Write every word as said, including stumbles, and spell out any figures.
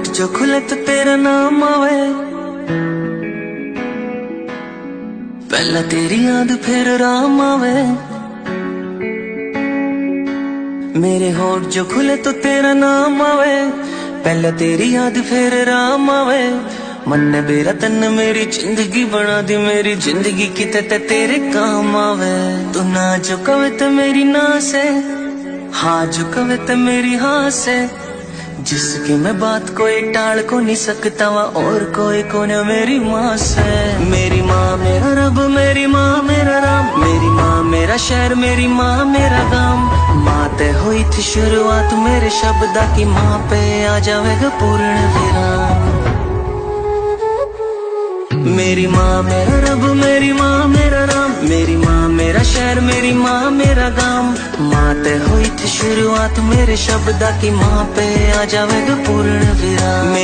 होठ जो खुले तो तेरा नाम आवे, पहला तेरी याद फिर राम आवे। मेरे होठ जो खुले तो तेरा नाम आवे, पहला तेरी याद फिर राम आवे। मन ने बेरा तन मेरी जिंदगी बना दी, मेरी जिंदगी किते ते तेरे काम आवे। तू ना जो कवे तो मेरी ना से, हाँ जो कवे तो मेरी हाँ से, जिसकी मैं बात कोई टाल को नहीं सकता वा और कोई को न मेरी माँ से। मेरी माँ मेरा रब, मेरी माँ मेरा राम, मेरी माँ मेरा शहर, मेरी माँ मेरा गाम। माँ ते हुई थी शुरुआत मेरे शब्दा की, माँ पे आ जाएगा पूर्ण विराम। मेरी माँ मेरा रब, मेरी माँ मेरा राम, मेरी माँ मेरा शहर, मेरी माँ मेरा गाम। माँ ते हुई थी शुरुआत मेरे शब्दा की, माँ पे आ जाएगा पूर्ण विराम।